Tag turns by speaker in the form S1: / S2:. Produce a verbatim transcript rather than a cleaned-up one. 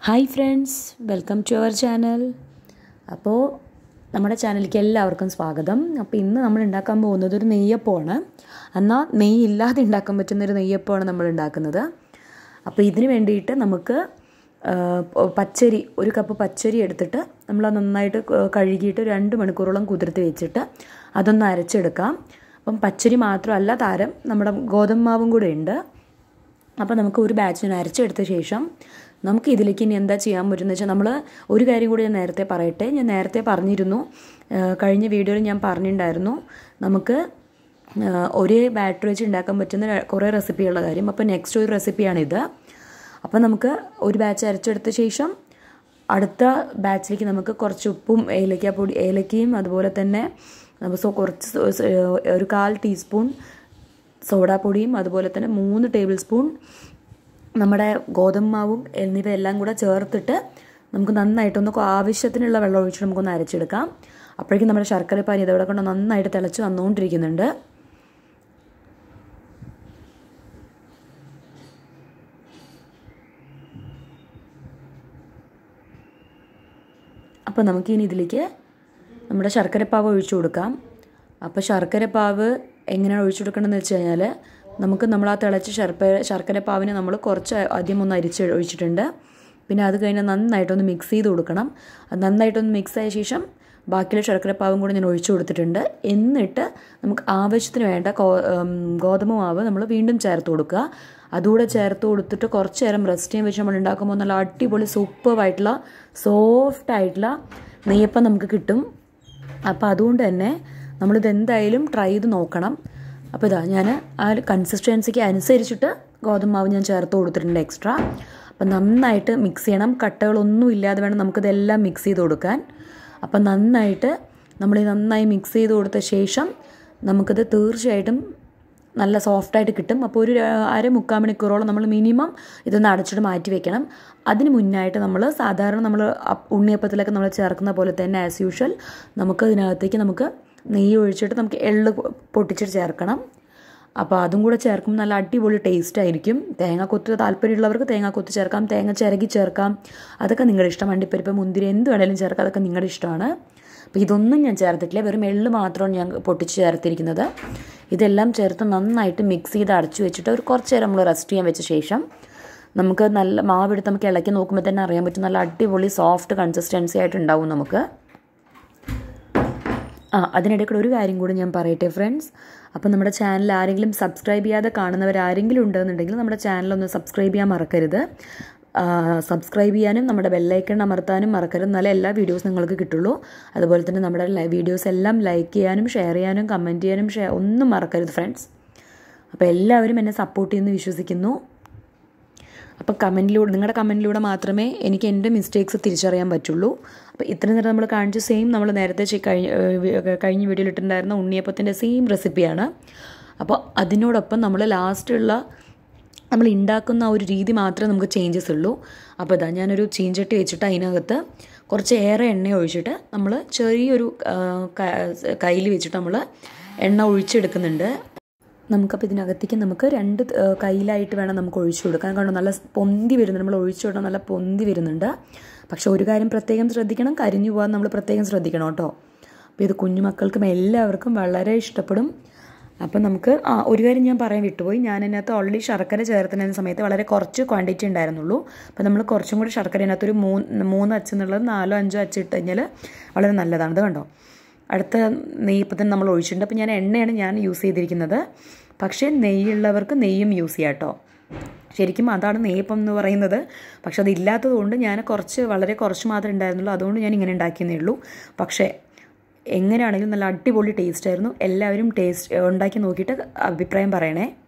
S1: Hi friends, welcome to our channel. അപ്പോൾ നമ്മുടെ ചാനലിലേക്ക് എല്ലാവർക്കും സ്വാഗതം. അപ്പോൾ ഇന്ന് നമ്മൾ ഉണ്ടാക്കാൻ പോകുന്നത് ഒരു നെയ്യപ്പമാണ്. എന്നാൽ നെയ്യ് ഇല്ലാതെ ഉണ്ടാക്കാൻ പറ്റുന്നൊരു നെയ്യപ്പമാണ് നമ്മൾ ഉണ്ടാക്കുന്നത്. അപ്പോൾ ഇതിന് വേണ്ടിയിട്ട് നമുക്ക് പച്ചരി, ഒരു കപ്പ് പച്ചരി എടുത്തിട്ട് നമ്മൾ നന്നായിട്ട് കഴുകിയിട്ട് രണ്ട് മണിക്കൂറോളം കുതിർത്ത് വെച്ചിട്ട് അതൊന്ന് അരച്ചെടുക്കാം. അപ്പം പച്ചരി മാത്രമല്ല താരം, നമ്മുടെ ഗോതമ്പ് മാവും കൂടെ ഉണ്ട്. അപ്പോൾ നമുക്ക് ഒരു ബാച്ചിന് അരച്ചെടുത്ത ശേഷം നമുക്ക് ഇതിലേക്ക് ഇനി എന്താ ചെയ്യാൻ പറ്റുമെന്ന് വെച്ചാൽ, നമ്മൾ ഒരു കാര്യം കൂടി ഞാൻ നേരത്തെ പറയട്ടെ. ഞാൻ നേരത്തെ പറഞ്ഞിരുന്നു, കഴിഞ്ഞ വീഡിയോയിൽ ഞാൻ പറഞ്ഞിട്ടുണ്ടായിരുന്നു നമുക്ക് ഒരേ ബാറ്റർ വെച്ച് ഉണ്ടാക്കാൻ പറ്റുന്ന കുറേ റെസിപ്പിയുള്ള കാര്യം. അപ്പോൾ നെക്സ്റ്റ് ഒരു റെസിപ്പിയാണിത്. അപ്പോൾ നമുക്ക് ഒരു ബാച്ച് അരച്ചെടുത്ത ശേഷം അടുത്ത ബാച്ചിലേക്ക് നമുക്ക് കുറച്ച് ഉപ്പും ഏലക്ക പൊടി ഏലക്കയും അതുപോലെ തന്നെ സോ കുറച്ച് ഒരു കാൽ ടീസ്പൂൺ സോഡാപ്പൊടിയും അതുപോലെ തന്നെ മൂന്ന് ടേബിൾ സ്പൂൺ നമ്മുടെ ഗോതമ്പ് മാവും എന്നിവയെല്ലാം കൂടെ ചേർത്തിട്ട് നമുക്ക് നന്നായിട്ടൊന്ന് ആവശ്യത്തിനുള്ള വെള്ളം ഒഴിച്ച് നമുക്കൊന്ന് അരച്ചെടുക്കാം. അപ്പോഴേക്കും നമ്മുടെ ശർക്കര പാനി ഇതവിടെ കൊണ്ട് നന്നായിട്ട് തിളച്ച് വന്നുകൊണ്ടിരിക്കുന്നുണ്ട്. അപ്പോൾ നമുക്കിനി ഇതിലേക്ക് നമ്മുടെ ശർക്കരപ്പാവ് ഒഴിച്ചു കൊടുക്കാം. അപ്പോൾ ശർക്കരപ്പാവ് എങ്ങനെയാണ് ഒഴിച്ചു കൊടുക്കണമെന്ന് വെച്ച് കഴിഞ്ഞാൽ, നമുക്ക് നമ്മൾ ആ തിളച്ച ശർക്കര ശർക്കരപ്പാവിനെ നമ്മൾ കുറച്ച് ആദ്യം ഒന്ന് അരിച്ച് ഒഴിച്ചിട്ടുണ്ട്. പിന്നെ അത് കഴിഞ്ഞ് നന്നായിട്ടൊന്ന് മിക്സ് ചെയ്ത് കൊടുക്കണം. അത് നന്നായിട്ടൊന്ന് മിക്സ് ആയ ശേഷം ബാക്കിയുള്ള ശർക്കരപ്പാവും കൂടെ ഞാൻ ഒഴിച്ചു കൊടുത്തിട്ടുണ്ട്. എന്നിട്ട് നമുക്ക് ആവശ്യത്തിന് വേണ്ട ഗോതമ്പ് മാവ് നമ്മൾ വീണ്ടും ചേർത്ത് കൊടുക്കുക. അതുകൂടെ ചേർത്ത് കൊടുത്തിട്ട് കുറച്ച് നേരം റെസ്റ്റ് ചെയ്യാൻ വെച്ച് നമ്മൾ ഉണ്ടാക്കുമ്പോൾ നല്ല അടിപൊളി സൂപ്പറായിട്ടുള്ള സോഫ്റ്റ് ആയിട്ടുള്ള നെയ്യപ്പം നമുക്ക് കിട്ടും. അപ്പോൾ അതുകൊണ്ട് തന്നെ നമ്മളിത് എന്തായാലും ട്രൈ ചെയ്ത് നോക്കണം. അപ്പോൾ ഇതാ ഞാൻ ആ ഒരു കൺസിസ്റ്റൻസിക്ക് അനുസരിച്ചിട്ട് ഗോതമ്പ് മാവ് ഞാൻ ചേർത്ത് കൊടുത്തിട്ടുണ്ട് എക്സ്ട്രാ. അപ്പം നന്നായിട്ട് മിക്സ് ചെയ്യണം. കട്ടകളൊന്നും ഇല്ലാതെ വേണം നമുക്കിതെല്ലാം മിക്സ് ചെയ്ത് കൊടുക്കാൻ. അപ്പം നന്നായിട്ട് നമ്മൾ നന്നായി മിക്സ് ചെയ്ത് കൊടുത്ത ശേഷം നമുക്കിത് തീർച്ചയായിട്ടും നല്ല സോഫ്റ്റായിട്ട് കിട്ടും. അപ്പോൾ ഒരു അര മുക്കാൽ മണിക്കൂറോളം നമ്മൾ മിനിമം ഇതൊന്ന് അടച്ചിട്ട് മാറ്റി വെക്കണം. അതിന് മുന്നായിട്ട് നമ്മൾ സാധാരണ നമ്മൾ ഉണ്ണിയപ്പത്തിലൊക്കെ നമ്മൾ ചേർക്കുന്ന പോലെ തന്നെ ആസ് യൂഷ്വൽ നമുക്ക് ഇതിനകത്തേക്ക് നമുക്ക് നെയ്യ് ഒഴിച്ചിട്ട് നമുക്ക് എള്ള് പൊട്ടിച്ചിട്ട് ചേർക്കണം. അപ്പോൾ അതും കൂടെ ചേർക്കുമ്പോൾ നല്ല അടിപൊളി ടേസ്റ്റ് ആയിരിക്കും. തേങ്ങാക്കൊത്ത് താല്പര്യമുള്ളവർക്ക് തേങ്ങാക്കൊത്ത് ചേർക്കാം, തേങ്ങ ചിരകി ചേർക്കാം. അതൊക്കെ നിങ്ങളുടെ ഇഷ്ടം. അണ്ടിപ്പരിപ്പ്, മുന്തിരി എന്ത് വേണേലും ചേർക്കാം, അതൊക്കെ നിങ്ങളുടെ ഇഷ്ടമാണ്. അപ്പോൾ ഇതൊന്നും ഞാൻ ചേർത്തിട്ടില്ല, വെറും എള്ള് മാത്രമാണ് ഞാൻ പൊട്ടിച്ച് ചേർത്തിരിക്കുന്നത്. ഇതെല്ലാം ചേർത്ത് നന്നായിട്ട് മിക്സ് ചെയ്ത് അടച്ചു വെച്ചിട്ട് ഒരു കുറച്ച് നേരം നമ്മൾ റെസ്റ്റ് ചെയ്യാൻ വെച്ച ശേഷം നമുക്ക് നല്ല മാവെടുത്ത് നമുക്ക് ഇളക്കി നോക്കുമ്പോൾ തന്നെ അറിയാൻ പറ്റും നല്ല അടിപൊളി സോഫ്റ്റ് കൺസിസ്റ്റൻസി ആയിട്ട് ഉണ്ടാവും നമുക്ക്. ആ അതിനിടയ്ക്ക് ഒരു കാര്യം കൂടി ഞാൻ പറയട്ടെ ഫ്രണ്ട്സ്. അപ്പോൾ നമ്മുടെ ചാനൽ ആരെങ്കിലും സബ്സ്ക്രൈബ് ചെയ്യാതെ കാണുന്നവരാരെങ്കിലും ഉണ്ടെന്നുണ്ടെങ്കിൽ നമ്മുടെ ചാനലൊന്ന് സബ്സ്ക്രൈബ് ചെയ്യാൻ മറക്കരുത്. സബ്സ്ക്രൈബ് ചെയ്യാനും നമ്മുടെ ബെല്ലൈക്കൺ അമർത്താനും മറക്കരുത്. എന്നാലേ എല്ലാ വീഡിയോസ് നിങ്ങൾക്ക് കിട്ടുള്ളൂ. അതുപോലെ തന്നെ നമ്മുടെ വീഡിയോസ് എല്ലാം ലൈക്ക് ചെയ്യാനും ഷെയർ ചെയ്യാനും കമൻറ്റ് ചെയ്യാനും ഷെയർ ഒന്നും മറക്കരുത് ഫ്രണ്ട്സ്. അപ്പോൾ എല്ലാവരും എന്നെ സപ്പോർട്ട് ചെയ്യുമെന്ന് വിശ്വസിക്കുന്നു. അപ്പോൾ കമൻറ്റിലൂടെ നിങ്ങളുടെ കമൻറ്റിലൂടെ മാത്രമേ എനിക്ക് എൻ്റെ മിസ്റ്റേക്സ് തിരിച്ചറിയാൻ പറ്റുള്ളൂ. അപ്പോൾ ഇത്ര നേരം നമ്മൾ കാണിച്ച സെയിം നമ്മൾ നേരത്തെ കഴിഞ്ഞ കഴിഞ്ഞ വീഡിയോയിൽ ഇട്ടിട്ടുണ്ടായിരുന്ന ഉണ്ണിയപ്പത്തിൻ്റെ സെയിം റെസിപ്പിയാണ്. അപ്പോൾ അതിനോടൊപ്പം നമ്മൾ ലാസ്റ്റുള്ള നമ്മൾ ഉണ്ടാക്കുന്ന ഒരു രീതി മാത്രമേ നമുക്ക് ചേഞ്ചസ് ഉള്ളൂ. അപ്പോൾ ഇതാ ഞാനൊരു ചീഞ്ചട്ടി വെച്ചിട്ട് അതിനകത്ത് കുറച്ച് ഏറെ എണ്ണ ഒഴിച്ചിട്ട് നമ്മൾ ചെറിയൊരു കയ്യിൽ വെച്ചിട്ട് നമ്മൾ എണ്ണ ഒഴിച്ചെടുക്കുന്നുണ്ട്. നമുക്കപ്പോൾ ഇതിനകത്തേക്ക് നമുക്ക് രണ്ട് കയ്യിലായിട്ട് വേണം നമുക്ക് ഒഴിച്ചു കൊടുക്കാൻ. കാരണം നല്ല പൊന്തി വരുന്നുണ്ട്, നമ്മൾ ഒഴിച്ചു വിടാൻ നല്ല പൊന്തി വരുന്നുണ്ട്. പക്ഷേ ഒരു കാര്യം പ്രത്യേകം ശ്രദ്ധിക്കണം, കരിഞ്ഞു പോകാൻ നമ്മൾ പ്രത്യേകം ശ്രദ്ധിക്കണം കേട്ടോ. അപ്പോൾ ഇത് കുഞ്ഞുമക്കൾക്കും എല്ലാവർക്കും വളരെ ഇഷ്ടപ്പെടും. അപ്പം നമുക്ക് ആ ഒരു കാര്യം ഞാൻ പറയാൻ വിട്ടുപോയി, ഞാൻ അതിനകത്ത് ഓൾറെഡി ശർക്കര ചേർത്തുന്ന സമയത്ത് വളരെ കുറച്ച് ക്വാണ്ടിറ്റി ഉണ്ടായിരുന്നുള്ളൂ. അപ്പോൾ നമ്മൾ കുറച്ചും കൂടി ശർക്കര അതിനകത്തൊരു മൂന്ന് മൂന്ന് അച്ചെന്നുള്ളത് നാലോ അഞ്ചോ അച്ചിട്ട് കഴിഞ്ഞാൽ വളരെ നല്ലതാണ്. ഇത് കണ്ടോ, അടുത്ത നെയ്യപ്പത്തിന് നമ്മൾ ഒഴിച്ചിട്ടുണ്ട്. അപ്പോൾ ഞാൻ എണ്ണയാണ് ഞാൻ യൂസ് ചെയ്തിരിക്കുന്നത്. പക്ഷേ നെയ്യുള്ളവർക്ക് നെയ്യും യൂസ് ചെയ്യാം കേട്ടോ. ശരിക്കും അതാണ് നെയ്യപ്പം എന്ന് പറയുന്നത്. പക്ഷെ അതില്ലാത്തത് കൊണ്ട് ഞാൻ കുറച്ച് വളരെ കുറച്ച് മാത്രമേ ഉണ്ടായിരുന്നുള്ളൂ. അതുകൊണ്ട് ഞാൻ ഇങ്ങനെ ഉണ്ടാക്കിയെന്നേ ഉള്ളൂ. പക്ഷേ എങ്ങനെയാണെങ്കിലും നല്ല അടിപൊളി ടേസ്റ്റ് ആയിരുന്നു. എല്ലാവരും ടേസ്റ്റ് ഉണ്ടാക്കി നോക്കിയിട്ട് അഭിപ്രായം പറയണേ.